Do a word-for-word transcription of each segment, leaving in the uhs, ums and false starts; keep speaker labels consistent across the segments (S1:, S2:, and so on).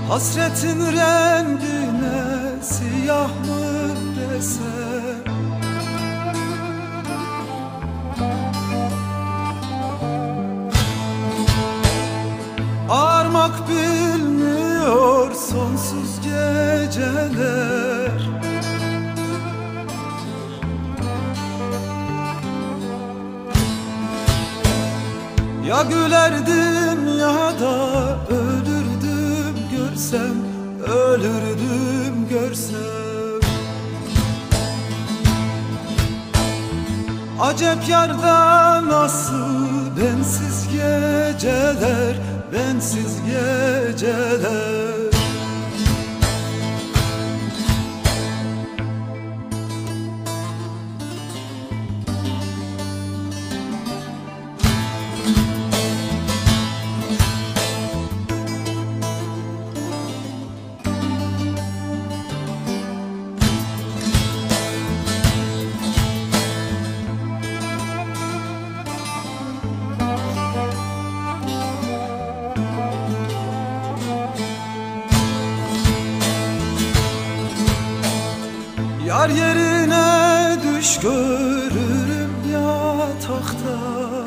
S1: Hasretin rengine siyah mı desem? Ağarmak bilmiyor sonsuz geceler. Ya gülerdim ya da ölürdüm görsem, ölürdüm görsem. Acep yarda nasıl bensiz geceler, bensiz geceler. Yar yerine düş görürüm yatakta.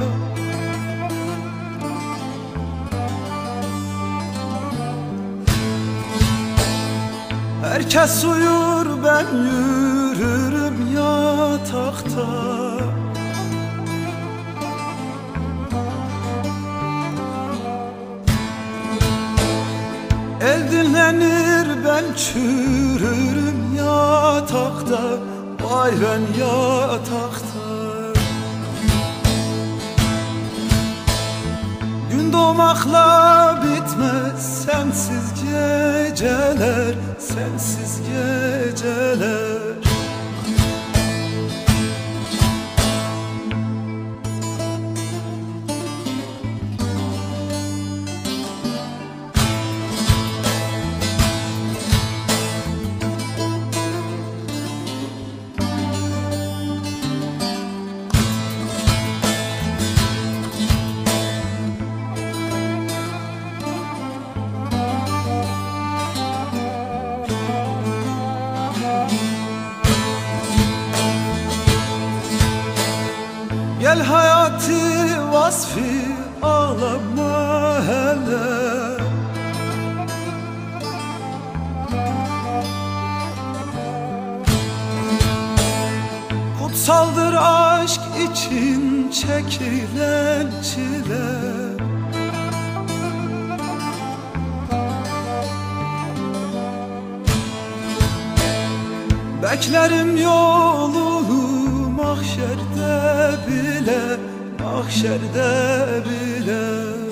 S1: Herkes uyur ben yürürüm yatakta. El dinlenir ben çürürüm yatakta. Vay ben yatakta. Gün doğmakla bitmez sensiz geceler, sensiz geceler. Gel hayatı vasfı ağlama hele. Kutsaldır aşk için çekilen çile. Beklerim yolunu mahşerde bile, mahşerde bile.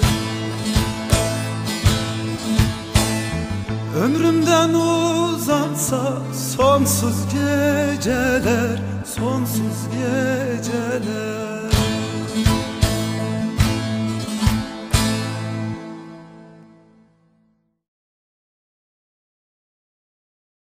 S1: Ömrümden uzansa sonsuz geceler, sonsuz geceler.